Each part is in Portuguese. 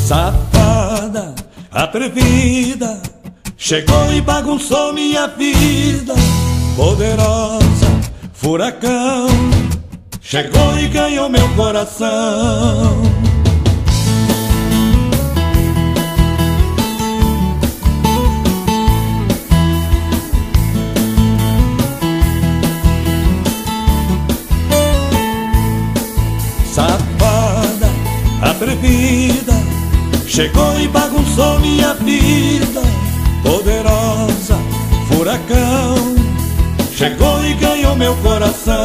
Safada, atrevida, chegou e bagunçou minha vida. Poderosa, furacão, chegou e ganhou meu coração. Safada, atrevida, chegou e bagunçou minha vida. Poderosa, furacão, chegou e ganhou meu coração.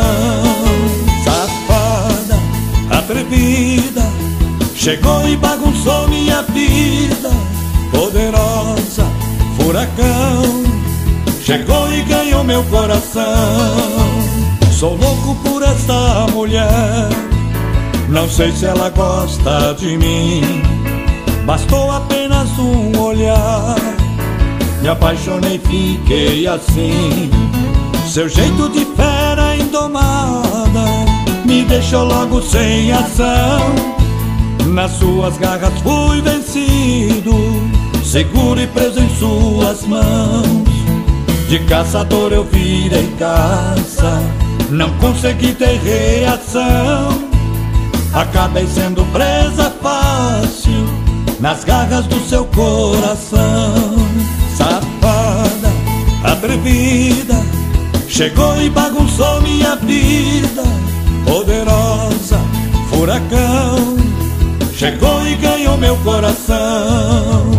Safada, atrevida, chegou e bagunçou minha vida. Poderosa, furacão, chegou e ganhou meu coração. Sou louco por esta mulher, não sei se ela gosta de mim. Bastou apenas um olhar, me apaixonei, fiquei assim. Seu jeito de fera indomada me deixou logo sem ação. Nas suas garras fui vencido, seguro e preso em suas mãos. De caçador eu virei caça, não consegui ter reação. Acabei sendo presa fácil nas garras do seu coração. Safada, atrevida, chegou e bagunçou minha vida. Poderosa, furacão, chegou e ganhou meu coração.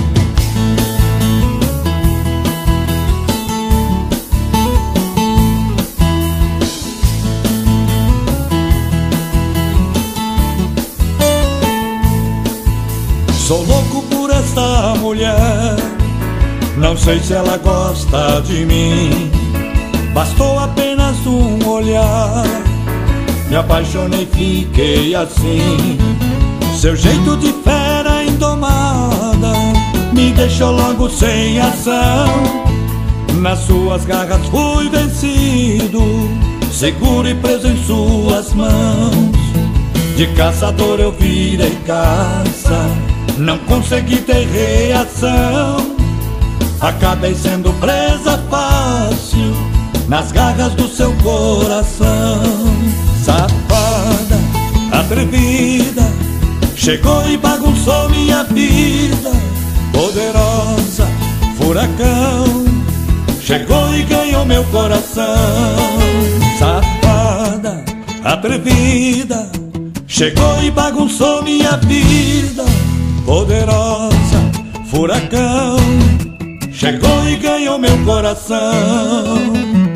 Sou louco por esta mulher, não sei se ela gosta de mim. Bastou apenas um olhar, me apaixonei, fiquei assim. Seu jeito de fera indomada me deixou logo sem ação. Nas suas garras fui vencido, seguro e preso em suas mãos. De caçador eu virei caça, não consegui ter reação. Acabei sendo presa fácil nas garras do seu coração. Safada, atrevida, chegou e bagunçou minha vida. Poderosa, furacão, chegou e ganhou meu coração. Safada, atrevida, chegou e bagunçou minha vida. Poderosa, furacão, chegou e ganhou meu coração.